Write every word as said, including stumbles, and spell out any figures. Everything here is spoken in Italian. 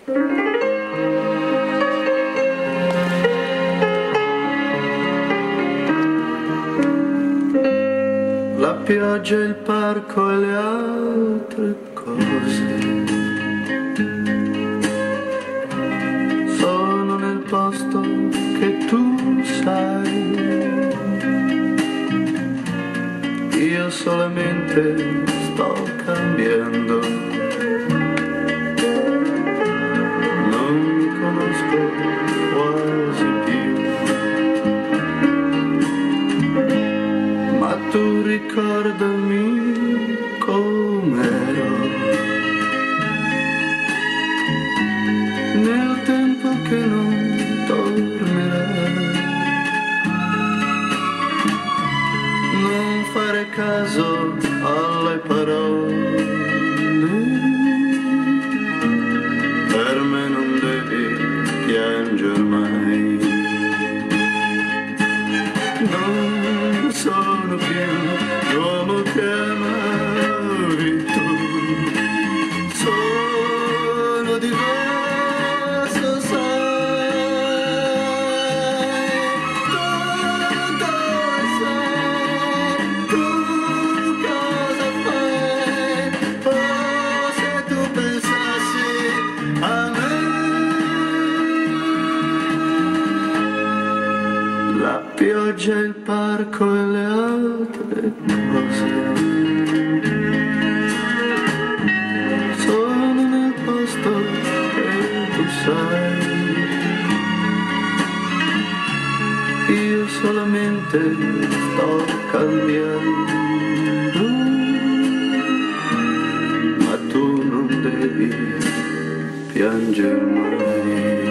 La pioggia, il parco e le altre cose sono nel posto che tu sai. Io solamente sto cambiando, non mi conosco quasi più, ma tu ricordami com'ero nel tempo che non tornerà. Non fare caso alle parole, per me non devi piangere mai. Non sono più l'uomo che amavi tu, sono diverso, sai, tutto sai, tu cosa fai, oh se tu pensassi a me. La pioggia, il parco e le altre cose sono nel posto che tu sai. Io solamente sto cambiando, ma tu non devi piangere mai.